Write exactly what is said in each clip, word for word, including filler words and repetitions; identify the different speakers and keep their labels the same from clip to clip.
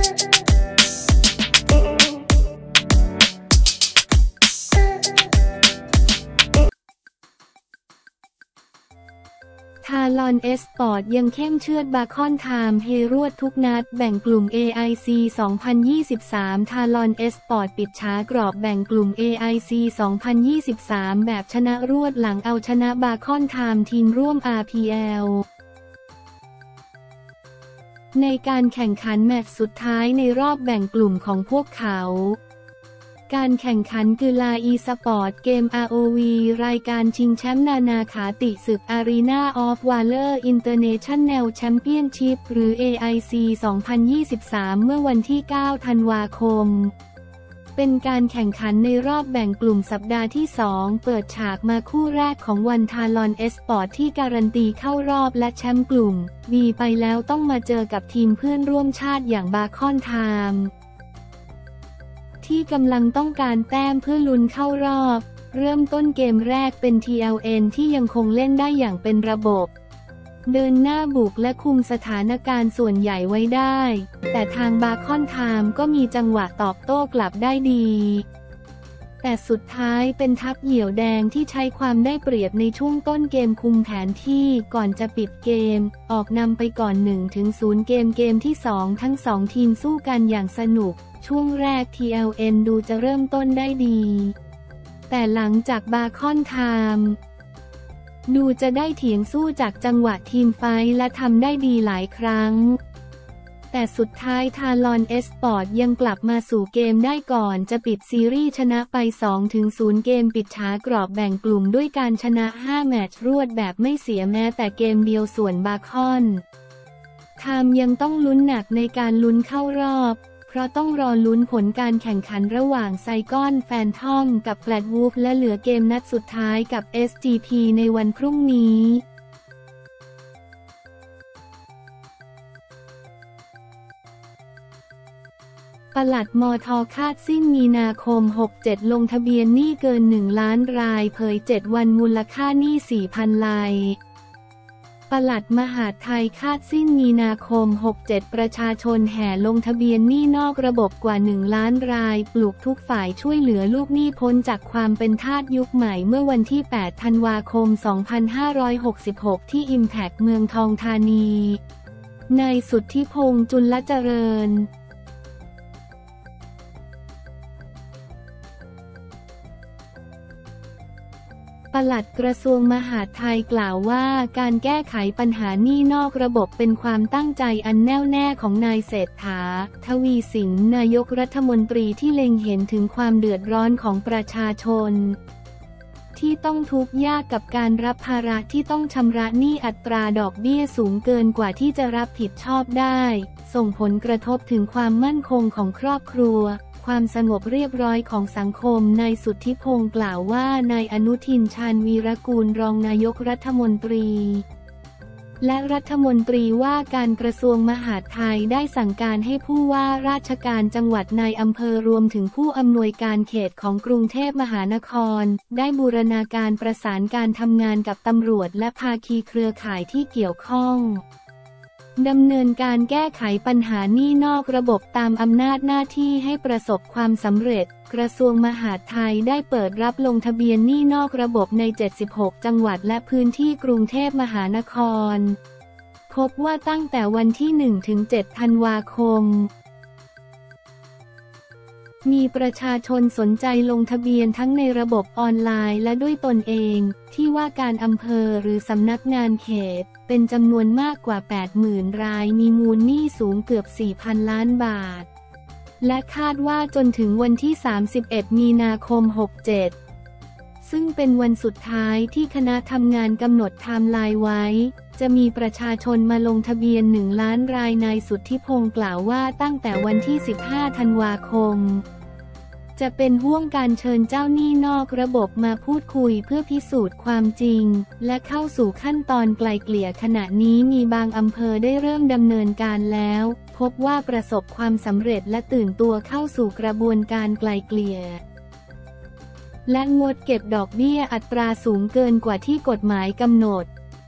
Speaker 1: ทารอนเอสปอร์ตยังเข้มเชือดบาคอนไทม์เฮรวดทุกนัดแบ่งกลุ่ม เอ ไอ ซี สองพันยี่สิบสาม ทารอนเอสปอร์ตปิดฉากรอบแบ่งกลุ่ม เอ ไอ ซี สองพันยี่สิบสาม แบบชนะรวดหลังเอาชนะบาคอนไทม์ทีมร่วม อาร์ พี แอล ในการแข่งขันแมตช์สุดท้ายในรอบแบ่งกลุ่มของพวกเขาการแข่งขันกีฬาอีสปอร์ตเกม อาร์ โอ วี รายการชิงแชมป์นานาขาติศึก Arena of Valor International Championship หรือ เอ ไอ ซี สองพันยี่สิบสาม เมื่อวันที่ เก้า ธันวาคมเป็นการแข่งขันในรอบแบ่งกลุ่มสัปดาห์ที่ สอง เปิดฉากมาคู่แรกของวันทารอนเอสปอร์ตที่การันตีเข้ารอบและแชมป์กลุ่ม บี ไปแล้วต้องมาเจอกับทีมเพื่อนร่วมชาติอย่างบาคอนไทม์ที่กำลังต้องการแต้มเพื่อลุ้นเข้ารอบเริ่มต้นเกมแรกเป็น ที แอล เอ็น ที่ยังคงเล่นได้อย่างเป็นระบบเดินหน้าบุกและคุมสถานการณ์ส่วนใหญ่ไว้ได้แต่ทางบาคอนไทม์ก็มีจังหวะตอบโต้กลับได้ดีแต่สุดท้ายเป็นทัพเหยี่ยวแดงที่ใช้ความได้เปรียบในช่วงต้นเกมคุมแผนที่ก่อนจะปิดเกมออกนำไปก่อน หนึ่งถึงศูนย์ เกมเกมที่สองทั้งสองทีมสู้กันอย่างสนุกช่วงแรก ที แอล เอ็น ดูจะเริ่มต้นได้ดีแต่หลังจากบาคอนไทม์ดูจะได้เถียงสู้จากจังหวะทีมไฟท์และทำได้ดีหลายครั้งแต่สุดท้ายทารอนเอสปอร์ตยังกลับมาสู่เกมได้ก่อนจะปิดซีรีส์ชนะไป สองถึงศูนย์ เกมปิดฉากรอบแบ่งกลุ่มด้วยการชนะห้าแมตช์รวดแบบไม่เสียแม้แต่เกมเดียวส่วนบาคอนไทม์ยังต้องลุ้นหนักในการลุ้นเข้ารอบเพราะต้องรอลุ้นผลการแข่งขันระหว่างไซกอนแฟนทอมกับแฟลตวูฟและเหลือเกมนัดสุดท้ายกับ เอส จี พี ในวันพรุ่งนี้ปลัดมท.คาดสิ้นมีนาคม หกเจ็ด ลงทะเบียนหนี้เกินหนึ่งล้านรายเผยเจ็ดวันมูลค่าหนี้ สี่พัน รายปลัดมหาดไทยคาดสิ้นมีนาคม หกเจ็ด ประชาชนแห่ลงทะเบียนหนี้นอกระบบกว่าหนึ่งล้านรายปลุกทุกฝ่ายช่วยเหลือลูกหนี้พ้นจากความเป็นทาสยุคใหม่เมื่อวันที่ แปด ธันวาคม สองพันห้าร้อยหกสิบหก ที่ Impact เมืองทองธานีนายสุทธิพงษ์จุลเจริญปลัดกระทรวงมหาดไทยกล่าวว่าการแก้ไขปัญหาหนี้นอกระบบเป็นความตั้งใจอันแน่วแน่ของนายเศรษฐา ทวีสินนายกรัฐมนตรีที่เล็งเห็นถึงความเดือดร้อนของประชาชนที่ต้องทุกข์ยากกับการรับภาระที่ต้องชำระหนี้อัตราดอกเบี้ยสูงเกินกว่าที่จะรับผิดชอบได้ส่งผลกระทบถึงความมั่นคงของครอบครัวความสงบเรียบร้อยของสังคมนายสุทธิพงษ์กล่าวว่านายอนุทินชาญวีรกูลรองนายกรัฐมนตรีและรัฐมนตรีว่าการกระทรวงมหาดไทยได้สั่งการให้ผู้ว่าราชการจังหวัดนายอำเภอรวมถึงผู้อำนวยการเขตของกรุงเทพมหานครได้บูรณาการประสานการทำงานกับตำรวจและภาคีเครือข่ายที่เกี่ยวข้องดำเนินการแก้ไขปัญหาหนี้นอกระบบตามอำนาจหน้าที่ให้ประสบความสำเร็จกระทรวงมหาดไทยได้เปิดรับลงทะเบียนหนี้นอกระบบในเจ็ดสิบหกจังหวัดและพื้นที่กรุงเทพมหานครพบว่าตั้งแต่วันที่ หนึ่งถึงเจ็ด ธันวาคมมีประชาชนสนใจลงทะเบียนทั้งในระบบออนไลน์และด้วยตนเองที่ว่าการอำเภอหรือสำนักงานเขตเป็นจำนวนมากกว่า แปดหมื่น รายมีมูลหนี้สูงเกือบ สี่พัน ล้านบาทและคาดว่าจนถึงวันที่ สามสิบเอ็ด มีนาคม หกเจ็ดซึ่งเป็นวันสุดท้ายที่คณะทำงานกำหนดไทม์ไลน์ไว้จะมีประชาชนมาลงทะเบียนหนึ่งล้านรายนายสุทธิพงษ์กล่าวว่าตั้งแต่วันที่ สิบห้า ธันวาคมจะเป็นห่วงการเชิญเจ้าหนี้นอกระบบมาพูดคุยเพื่อพิสูจน์ความจริงและเข้าสู่ขั้นตอนไกล่เกลี่ยขณะนี้มีบางอำเภอได้เริ่มดำเนินการแล้วพบว่าประสบความสำเร็จและตื่นตัวเข้าสู่กระบวนการไกล่เกลี่ยและงดเก็บดอกเบี้ยอัตราสูงเกินกว่าที่กฎหมายกำหนด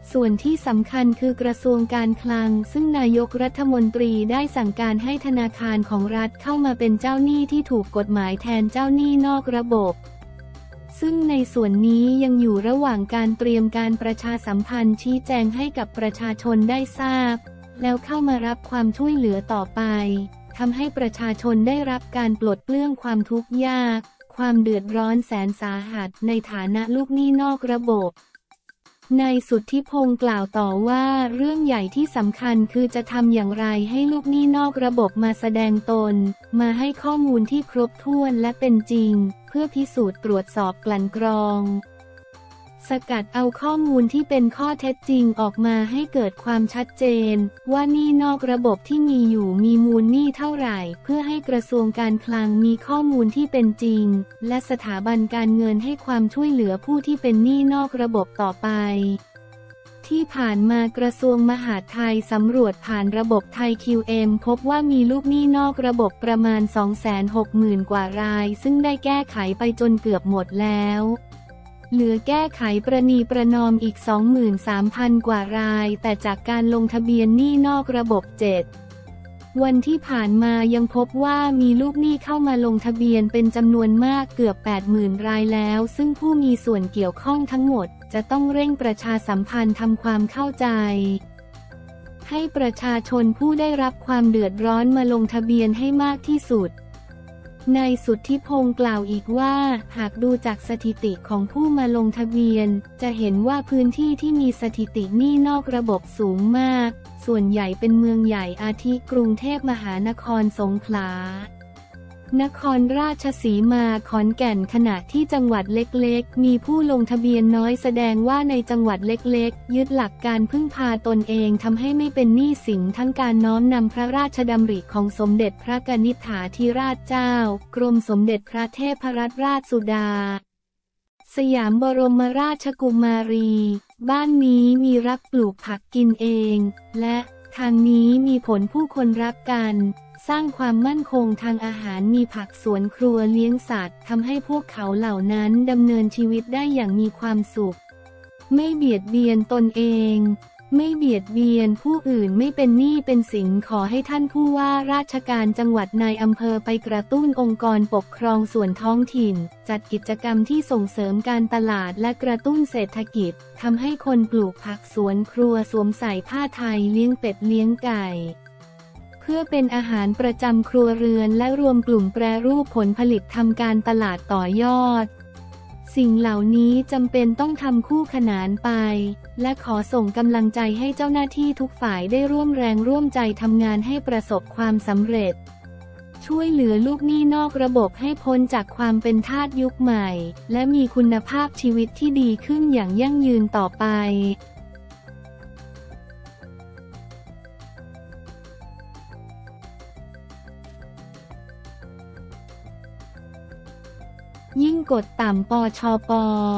Speaker 1: ส่วนที่สำคัญคือกระทรวงการคลังซึ่งนายกรัฐมนตรีได้สั่งการให้ธนาคารของรัฐเข้ามาเป็นเจ้าหนี้ที่ถูกกฎหมายแทนเจ้าหนี้นอกระบบซึ่งในส่วนนี้ยังอยู่ระหว่างการเตรียมการประชาสัมพันธ์ชี้แจงให้กับประชาชนได้ทราบแล้วเข้ามารับความช่วยเหลือต่อไปทำให้ประชาชนได้รับการปลดเปลื้องความทุกข์ยากความเดือดร้อนแสนสาหัสในฐานะลูกหนี้นอกระบบนายสุทธิพงศ์กล่าวต่อว่าเรื่องใหญ่ที่สำคัญคือจะทำอย่างไรให้ลูกหนี้นอกระบบมาแสดงตนมาให้ข้อมูลที่ครบถ้วนและเป็นจริงเพื่อพิสูจน์ตรวจสอบกลั่นกรองสกัดเอาข้อมูลที่เป็นข้อเท็จจริงออกมาให้เกิดความชัดเจนว่าหนี้นอกระบบที่มีอยู่มีมูลหนี้เท่าไหร่เพื่อให้กระทรวงการคลังมีข้อมูลที่เป็นจริงและสถาบันการเงินให้ความช่วยเหลือผู้ที่เป็นหนี้นอกระบบต่อไปที่ผ่านมากระทรวงมหาดไทยสำรวจผ่านระบบไทย คิว เอ็ม พบว่ามีลูกหนี้นอกระบบประมาณ สองแสนหกหมื่น กว่ารายซึ่งได้แก้ไขไปจนเกือบหมดแล้วเหลือแก้ไขประนีประนอมอีก สองหมื่นสามพัน กว่ารายแต่จากการลงทะเบียนหนี้นอกระบบเจ็ดวันที่ผ่านมายังพบว่ามีลูกหนี้เข้ามาลงทะเบียนเป็นจำนวนมากเกือบ แปดหมื่น รายแล้วซึ่งผู้มีส่วนเกี่ยวข้องทั้งหมดจะต้องเร่งประชาสัมพันธ์ทำความเข้าใจให้ประชาชนผู้ได้รับความเดือดร้อนมาลงทะเบียนให้มากที่สุดนายสุทธิพงศ์กล่าวอีกว่าหากดูจากสถิติของผู้มาลงทะเบียนจะเห็นว่าพื้นที่ที่มีสถิติหนี้นอกระบบสูงมากส่วนใหญ่เป็นเมืองใหญ่อาทิกรุงเทพมหานครสงขลานครราชสีมาขอนแก่นขณะที่จังหวัดเล็กๆมีผู้ลงทะเบียนน้อยแสดงว่าในจังหวัดเล็กๆยึดหลักการพึ่งพาตนเองทำให้ไม่เป็นหนี้สินทั้งการน้อมนำพระราชดำริของสมเด็จพระกนิษฐาธิราชเจ้ากรมสมเด็จพระเทพรัตนราชสุดาสยามบรมราชกุมารีบ้านนี้มีรักปลูกผักกินเองและทางนี้มีผลผู้คนรักกันสร้างความมั่นคงทางอาหารมีผักสวนครัวเลี้ยงสัตว์ทำให้พวกเขาเหล่านั้นดำเนินชีวิตได้อย่างมีความสุขไม่เบียดเบียนตนเองไม่เบียดเบียนผู้อื่นไม่เป็นหนี้เป็นสินขอให้ท่านผู้ว่าราชการจังหวัดนายอำเภอไปกระตุ้นองค์กรปกครองส่วนท้องถิ่นจัดกิจกรรมที่ส่งเสริมการตลาดและกระตุ้นเศรษฐกิจทำให้คนปลูกผักสวนครัวสวมใส่ผ้าไทยเลี้ยงเป็ดเลี้ยงไก่เพื่อเป็นอาหารประจำครัวเรือนและรวมกลุ่มแปรรูปผลผลิตทำการตลาดต่อยอดสิ่งเหล่านี้จำเป็นต้องทำคู่ขนานไปและขอส่งกำลังใจให้เจ้าหน้าที่ทุกฝ่ายได้ร่วมแรงร่วมใจทำงานให้ประสบความสำเร็จช่วยเหลือลูกหนี้นอกระบบให้พ้นจากความเป็นทาสยุคใหม่และมีคุณภาพชีวิตที่ดีขึ้นอย่างยั่งยืนต่อไปยิ่งกดต่ำปชป.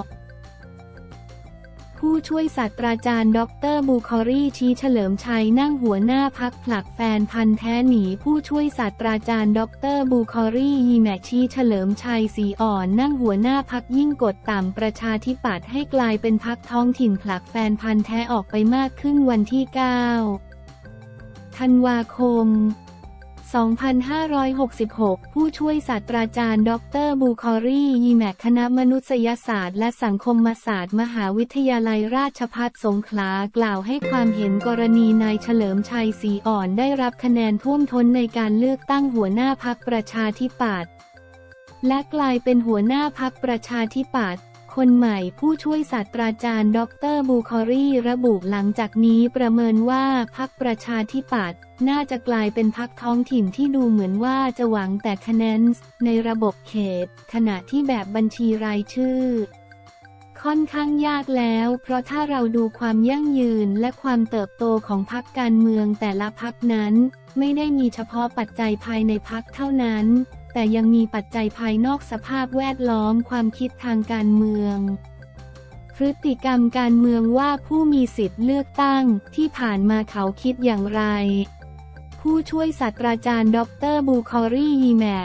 Speaker 1: ผู้ช่วยศาสตราจารย์ดร.บูคอรีชี้เฉลิมชัยนั่งหัวหน้าพรรคผลักแฟนพันธุ์แท้หนีผู้ช่วยศาสตราจารย์ดร.บูคอรียีแมชี้เฉลิมชัยสีอ่อนนั่งหัวหน้าพรรคยิ่งกดต่ำประชาธิปัตย์ให้กลายเป็นพรรคท้องถิ่นผลักแฟนพันธุ์แท้ออกไปมากขึ้นวันที่เก้าธันวาคมสองพันห้าร้อยหกสิบหก ผู้ช่วยศาสตราจารย์ดร.บูคอรียีแมคณะมนุษยศาสตร์และสังคมศาสตร์มหาวิทยาลัยราชภัฏสงขลากล่าวให้ความเห็นกรณีนายเฉลิมชัยศรีอ่อนได้รับคะแนนท่วมท้นในการเลือกตั้งหัวหน้าพรรคประชาธิปัตย์และกลายเป็นหัวหน้าพรรคประชาธิปัตย์คนใหม่ผู้ช่วยศาสตราจารย์ดร.บูคอรีระบุหลังจากนี้ประเมินว่าพรรคประชาธิปัตย์น่าจะกลายเป็นพรรคท้องถิ่นที่ดูเหมือนว่าจะหวังแต่คะแนนในระบบเขตขณะที่แบบบัญชีรายชื่อค่อนข้างยากแล้วเพราะถ้าเราดูความยั่งยืนและความเติบโตของพรรคการเมืองแต่ละพรรคนั้นไม่ได้มีเฉพาะปัจจัยภายในพรรคเท่านั้นแต่ยังมีปัจจัยภายนอกสภาพแวดล้อมความคิดทางการเมืองพฤติกรรมการเมืองว่าผู้มีสิทธิ์เลือกตั้งที่ผ่านมาเขาคิดอย่างไรผู้ช่วยศาสตราจารย์ดร.บูคอรียีแม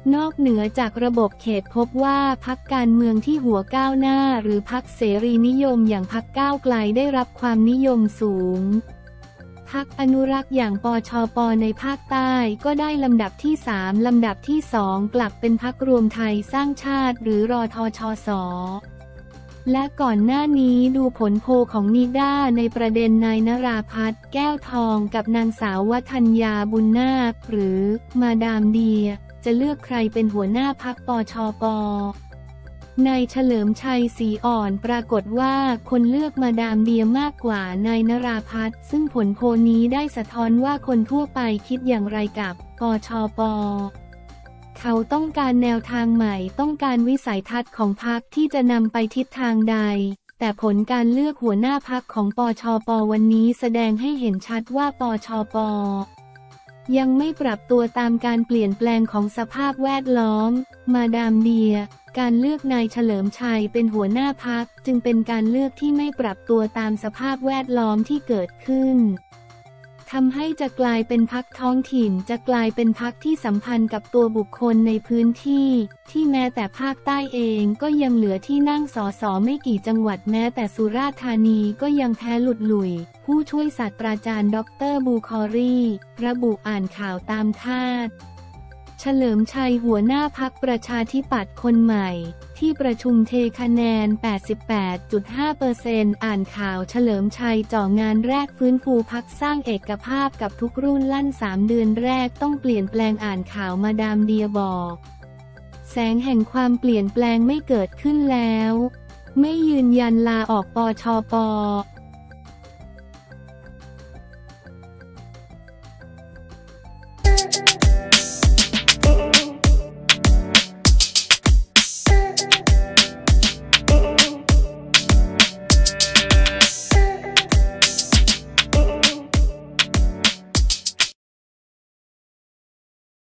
Speaker 1: นอกเหนือจากระบบเขตพบว่าพรรคการเมืองที่หัวก้าวหน้าหรือพรรคเสรีนิยมอย่างพรรคก้าวไกลได้รับความนิยมสูงพรรคอนุรักษ์อย่างปชปในภาคใต้ก็ได้ลำดับที่สามลำดับที่สองกลับเป็นพรรครวมไทยสร้างชาติหรือรทชสและก่อนหน้านี้ดูผลโพลของนิด้าในประเด็นนายนราพัฒน์แก้วทองกับนางสาววัฒนยาบุญนาคหรือมาดามเดียจะเลือกใครเป็นหัวหน้าพรรคปชปนายเฉลิมชัยศรีอ่อนปรากฏว่าคนเลือกมาดามเดียมากกว่านายนราพัฒน์ซึ่งผลโพลนี้ได้สะท้อนว่าคนทั่วไปคิดอย่างไรกับปชปเขาต้องการแนวทางใหม่ต้องการวิสัยทัศน์ของพรรคที่จะนำไปทิศทางใดแต่ผลการเลือกหัวหน้าพรรคของปชปวันนี้แสดงให้เห็นชัดว่าปชปยังไม่ปรับตัวตามการเปลี่ยนแปลงของสภาพแวดล้อมมาดามเดียการเลือกนายเฉลิมชัยเป็นหัวหน้าพรรคจึงเป็นการเลือกที่ไม่ปรับตัวตามสภาพแวดล้อมที่เกิดขึ้นทำให้จะกลายเป็นพรรคท้องถิ่นจะกลายเป็นพรรคที่สัมพันธ์กับตัวบุคคลในพื้นที่ที่แม้แต่ภาคใต้เองก็ยังเหลือที่นั่งสสไม่กี่จังหวัดแม้แต่สุราษฎร์ธานีก็ยังแพ้หลุดหลุ่ยผู้ช่วยศาสตราจารย์ดรบูคอรีระบุอ่านข่าวตามคาดเฉลิมชัยหัวหน้าพรรคประชาธิปัตย์คนใหม่ที่ประชุมเทคะแนน แปดสิบแปดจุดห้าเปอร์เซ็นต์ อ่านข่าวเฉลิมชัยจ่องานแรกฟื้นฟูพรรคสร้างเอกภาพกับทุกรุ่นลั่นสามเดือนแรกต้องเปลี่ยนแปลงอ่านข่าวมาดามเดียบอกแสงแห่งความเปลี่ยนแปลงไม่เกิดขึ้นแล้วไม่ยืนยันลาออกปชป